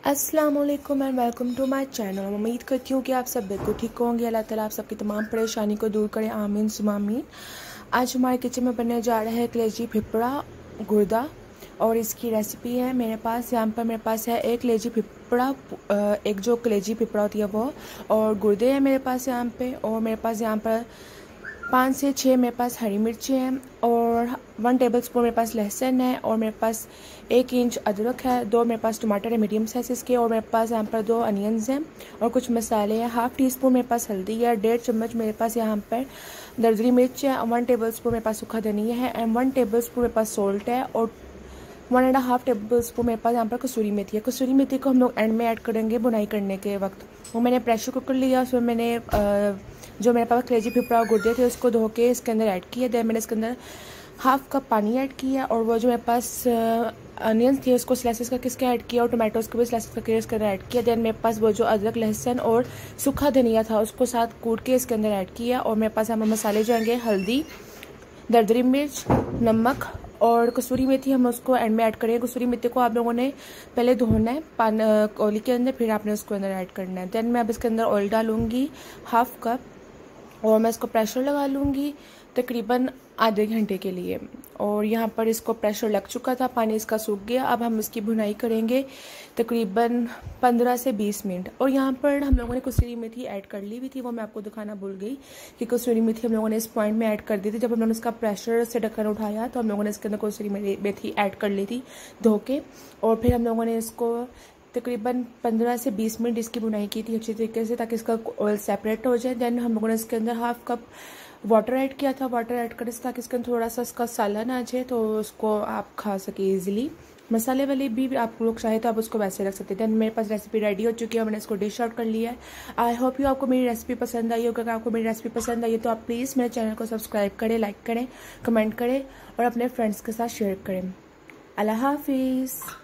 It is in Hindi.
अस्सलाम वालेकुम and welcome to my channel. उम्मीद करती हूँ कि आप सब बिल्कुल ठीक होंगे। अल्लाह ताला आप सबकी तमाम परेशानी को दूर करे, आमीन सुमा आमीन। आज हमारे किचन में बनने जा रहा है कलेजी फिपड़ा गुर्दा और इसकी रेसिपी है मेरे पास। यहाँ पर मेरे पास है एक कलेजी फिपड़ा, एक जो कलेजी फिपड़ा होती है वो, और गुर्दे हैं मेरे पास यहाँ पे। और मेरे पास यहाँ पर 5 से 6 मेरे पास हरी मिर्ची हैं और 1 टेबलस्पून मेरे पास लहसुन है और मेरे पास 1 इंच अदरक है, 2 मेरे पास टमाटर है मीडियम साइज़ के, और मेरे पास यहाँ पर 2 अनियंस हैं और कुछ मसाले हैं। हाफ़ टी स्पून मेरे पास हल्दी है, 1.5 चम्मच मेरे पास यहाँ पर दरदरी मिर्च है, 1 टेबलस्पून मेरे पास सूखा धनिया है एंड 1 टेबलस्पून मेरे पास सॉल्ट है और 1.5 टेबलस्पून मेरे पास यहाँ पर कसूरी मेथी है। कसूरी मेथी को हम लोग एंड में ऐड करेंगे बुनाई करने के वक्त। वो मैंने प्रेशर कुकर लिया, उसमें मैंने जो मेरे पास कलेजी फिपड़ा और गुर्दे थे उसको धो के इसके अंदर ऐड किया। देन मैंने इसके अंदर हाफ कप पानी ऐड किया और वो जो मेरे पास अनियंस थे उसको स्लाइसेस करके इसके ऐड किया और टमाटोज़ को भी स्लाइसेस करके इसके अंदर ऐड किया। देन मेरे पास वो जो अदरक लहसुन और सूखा धनिया था उसको साथ कूट के इसके अंदर ऐड किया। और मेरे पास हमें मसाले जो होंगे हल्दी, दरदरी मिर्च, नमक और कसूरी मेथी, हम उसको एंड में ऐड करेंगे। कसूरी मेथी को आप लोगों ने पहले धोना है कौली के अंदर, फिर आपने उसको अंदर ऐड करना है। देन मैं अब इसके अंदर ऑयल डालूंगी हाफ कप और मैं इसको प्रेशर लगा लूँगी तकरीबन आधे घंटे के लिए। और यहाँ पर इसको प्रेशर लग चुका था, पानी इसका सूख गया। अब हम इसकी भुनाई करेंगे तकरीबन 15 से 20 मिनट। और यहाँ पर हम लोगों ने कसूरी मेथी ऐड कर ली हुई थी, वो मैं आपको दिखाना भूल गई कि कसूरी मेथी हम लोगों ने इस पॉइंट में ऐड कर दी थी। जब हम लोगों ने इसका प्रेशर से ढक्कन उठाया तो हम लोगों ने इसके अंदर कसूरी मेथी ऐड कर ली थी धो के। और फिर हम लोगों ने इसको तकरीबन 15 से 20 मिनट इसकी बुनाई की थी अच्छी तरीके से ताकि इसका ऑयल सेपरेट हो जाए। देन हम लोगों ने इसके अंदर हाफ कप वाटर ऐड किया था। वाटर ऐड करने से ताकि इसके अंदर थोड़ा सा इसका सालन आ जाए तो उसको आप खा सके ईजिली। मसाले वाले भी आप लोग चाहे तो आप उसको वैसे रख सकते हैं। देन मेरे पास रेसिपी रेडी हो चुकी है, मैंने इसको डिश आउट कर लिया है। आई होप यू आपको मेरी रेसिपी पसंद आई होगा। अगर आपको मेरी रेसिपी पसंद आई है तो आप प्लीज़ मेरे चैनल को सब्सक्राइब करें, लाइक करें, कमेंट करें और अपने फ्रेंड्स के साथ शेयर करें। अल्लाह हाफिज़।